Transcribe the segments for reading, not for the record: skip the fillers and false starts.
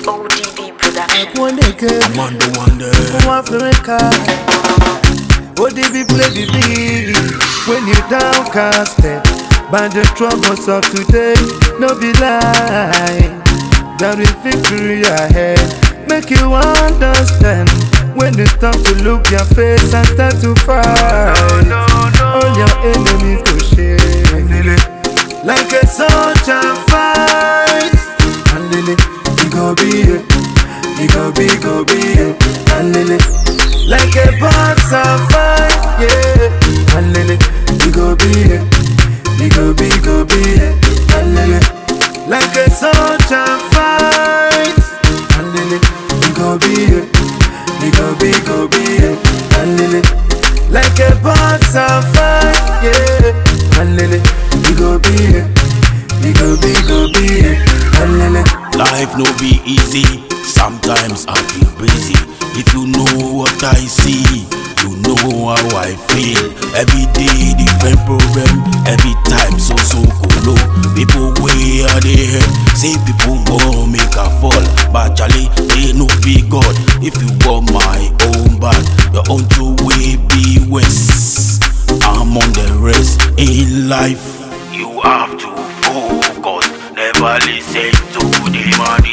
ODB production. I'm on the wonder. ODB play the beat when you downcasted by the troubles of today. No be lie, there is victory ahead. Make you understand when it's time to look your face and start to fight. All your enemies go shake like a soldier fight. And Lily, you go be it, you go be it. And Lily, like a boxer fight, yeah. And Lily, you go be it, you go be it. And Lily, like a soldier fight. And Lily, you go be it, you go be it. And Lily, like a boxer fight, yeah. And Lily, you go be it, you go be it. And Lily, life no be easy. Sometimes I feel busy. If you know what I see, you know how I feel. Every day different problem, every time so cool. People way are they head, say people go make a fall. But Charlie, they no be God. If you want my own back, your own two way be west. I'm on the rest in life. You have to focus, never listen to the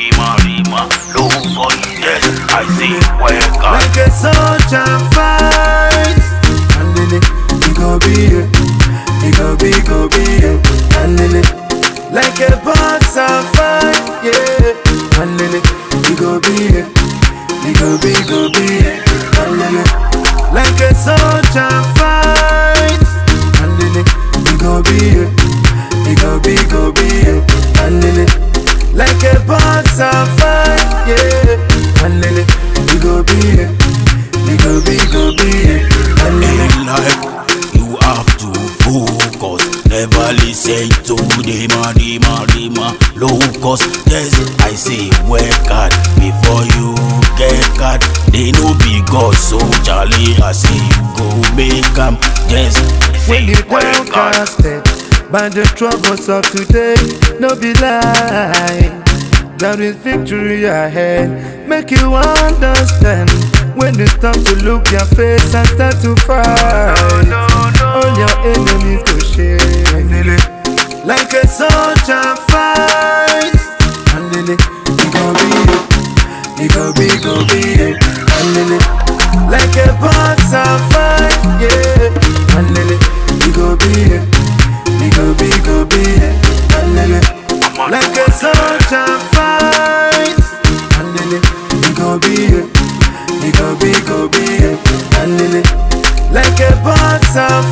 man, low voices. I say welcome. Like a soldier fight. And Lily, you go be it, you go be it. And Lily, like a boxer fight, yeah. And Lily, you go be it, you go be it. And Lily, like a soldier fight. And Lily, you go be it, you go be it. And Lily, like a boxer fight, yeah. And Lily, you go be it, you go be it. And Lily, in life you have to focus, never listen to the man, low cost. Yes, I say work hard before you get caught. They no be God, so Charlie, I say you go make them. Yes, when you downcasted by the troubles of today, no be lie, there is victory ahead. Make you understand when it's time to look your face and start to fight. All your enemies go shake like a soldier fight. And Lily, you go be it, you go be it. And Lily, like a boxer fight, yeah. And Lily, you go be it, you go be it. And Lily, like a soldier fight. And Lily, you go be it, you go be it. And Lily, like a boxer